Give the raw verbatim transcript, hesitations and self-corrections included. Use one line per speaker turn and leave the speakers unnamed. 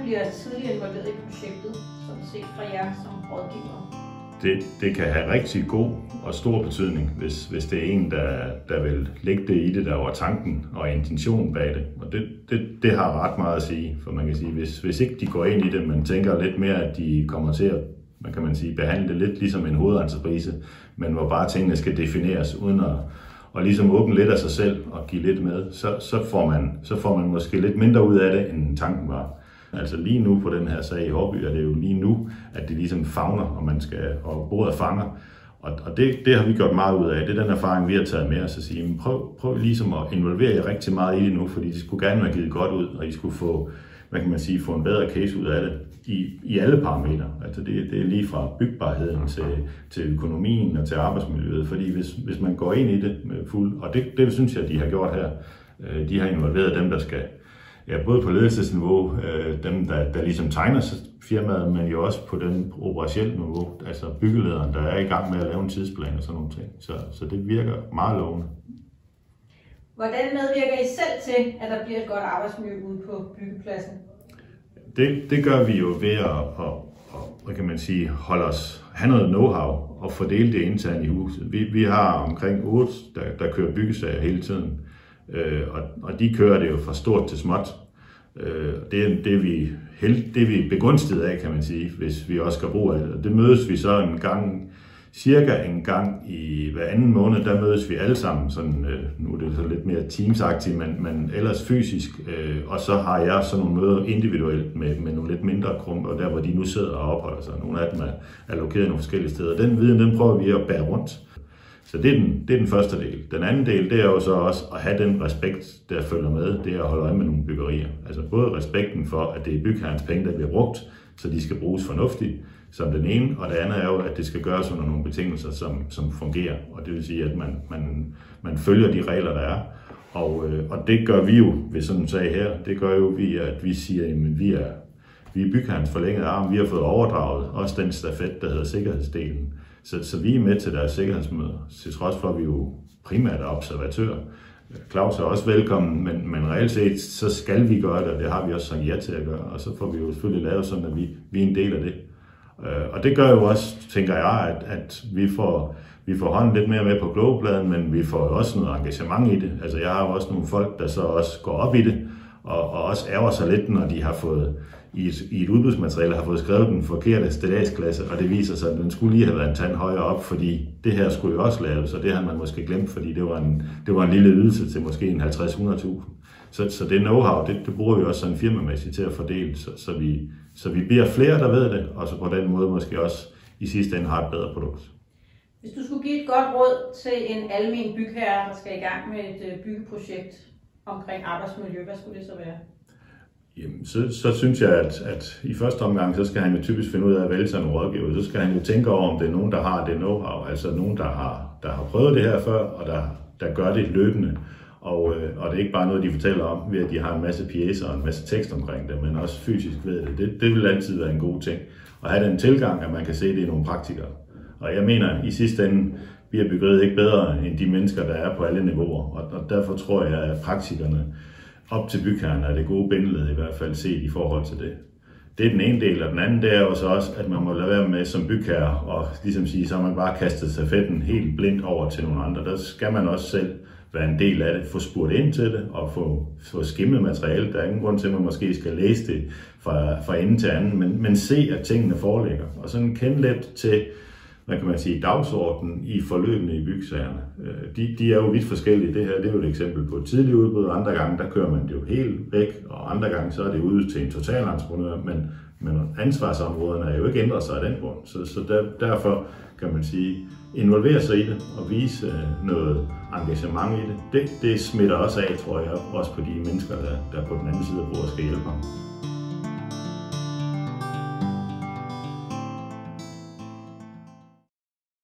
bliver tidligere involveret i projektet, som set fra jer som rådgivere?
Det, det kan have rigtig god og stor betydning, hvis, hvis det er en, der, der vil lægge det i det, der var tanken og intentionen bag det. Og det, det, det har ret meget at sige, for man kan sige, hvis, hvis ikke de går ind i det, men tænker lidt mere, at de kommer til at man kan man sige, behandle det lidt ligesom en hovedentreprise, men hvor bare tingene skal defineres uden at og ligesom åbne lidt af sig selv og give lidt med, så, så, får man, så får man måske lidt mindre ud af det, end tanken var. Altså lige nu på den her sag i Haarby er det jo lige nu, at det ligesom favner, og man skal, og bordet fanger. Og, og det, det har vi gjort meget ud af. Det er den erfaring, vi har taget med os at sige, men prøv, prøv ligesom at involvere jer rigtig meget i det nu, fordi det skulle gerne være givet godt ud, og I skulle få, hvad kan man sige, få en bedre case ud af det i, i alle parametre. Altså det, det er lige fra bygbarheden til, til økonomien og til arbejdsmiljøet, fordi hvis, hvis man går ind i det med fuld, og det, det synes jeg, de har gjort her, de har involveret dem, der skal, ja, både på ledelsesniveau, dem, der, der ligesom tegner firmaet, men jo også på den operationelle niveau, altså byggelederen, der er i gang med at lave en tidsplan og sådan nogle ting. Så, så det virker meget lovende.
Hvordan medvirker I selv til, at der bliver et godt arbejdsmiljø ude på byggepladsen?
Det, det gør vi jo ved at, at, at hvad kan man sige, holde os, have noget know-how og fordele det internt i huset. Vi, vi har omkring otte, der, der kører byggesager hele tiden, øh, og, og de kører det jo fra stort til småt. Øh, det, det, er vi held, det er vi begunstiget af, kan man sige, hvis vi også skal bruge af det. Det mødes vi så en gang, cirka en gang i hver anden måned, der mødes vi alle sammen, sådan, øh, nu er det så lidt mere teamsagtigt, men, men ellers fysisk, øh, og så har jeg sådan nogle møder individuelt med, med nogle lidt mindre krumper, der hvor de nu sidder og opholder sig. Nogle af dem er allokeret nogle forskellige steder. Den viden, den prøver vi at bære rundt. Så det er, den, det er den første del. Den anden del, det er jo så også at have den respekt, der følger med, det er at holde øje med nogle byggerier. Altså både respekten for, at det er bygherrens penge, der bliver brugt, så de skal bruges fornuftigt, som den ene, og det andet er jo, at det skal gøres under nogle betingelser, som, som fungerer. Og det vil sige, at man, man, man følger de regler, der er. Og, øh, og det gør vi jo ved sådan en sag her. Det gør jo vi, at vi siger, at vi er, vi er bygherrens forlængede arm. Vi har fået overdraget også den stafet, der hedder sikkerhedsdelen. Så, så vi er med til deres sikkerhedsmøder, til trods for, at vi jo primært er observatører. Claus er også velkommen, men, men reelt set, så skal vi gøre det, og det har vi også sagt ja til at gøre. Og så får vi jo selvfølgelig lavet sådan, at vi, vi er en del af det. Og det gør jo også, tænker jeg, at, at vi, får, vi får hånden lidt mere med på globepladen, men vi får også noget engagement i det. Altså jeg har jo også nogle folk, der så også går op i det, og, og også ærger sig lidt, når de har fået i et, i et udbudsmateriale har fået skrevet den forkerte stilladsklasse, og det viser sig, at den skulle lige have været en tand højere op, fordi det her skulle jo også laves, og det har man måske glemt, fordi det var en, det var en lille ydelse til måske en halvtreds til hundrede tusind. Så, så det know-how, det, det bruger vi også sådan firmamæssigt til at fordele, så, så, vi, så vi bliver flere, der ved det, og så på den måde måske også i sidste ende har et bedre produkt.
Hvis du skulle give et godt råd til en almen bygherre, der skal i gang med et byggeprojekt omkring arbejdsmiljø, hvad skulle det så være?
Jamen, så, så synes jeg, at, at i første omgang, så skal han jo typisk finde ud af at vælge sig nogle rådgiver. Så skal han jo tænke over, om det er nogen, der har det know-how, altså nogen, der har, der har prøvet det her før, og der, der gør det løbende. Og, øh, og det er ikke bare noget, de fortæller om, ved at de har en masse pjecer og en masse tekst omkring det, men også fysisk ved det. Det, det vil altid være en god ting. At have den tilgang, at man kan se det i nogle praktikere. Og jeg mener, i sidste ende bliver byggeriet ikke bedre end de mennesker, der er på alle niveauer. Og, og derfor tror jeg, at praktikerne op til bygherren er det gode bindeled i hvert fald set i forhold til det. Det er den ene del, og den anden det er jo så også, at man må lade være med som bygherre og ligesom sige, så har man bare kastet stafetten helt blindt over til nogle andre. Der skal man også selv være en del af det, få spurgt ind til det og få, få skimmet materiale. Der er ingen grund til, at man måske skal læse det fra, fra ende til anden, men, men se, at tingene foreligger. Og sådan kende lidt til, hvad kan man sige, dagsordenen i forløbene i byggesagerne. De, de er jo vidt forskellige. Det her det er jo et eksempel på et tidligt udbud. Andre gange der kører man det jo helt væk, og andre gange så er det ude til en totalentreprenør, men, men ansvarsområderne er jo ikke ændret sig af den grund. Så, så der, derfor kan man sige, involvere sig i det og vise noget engagement i det. Det, det smitter også af, tror jeg, også på de mennesker, der, der på den anden side af bordet skal hjælpe ham.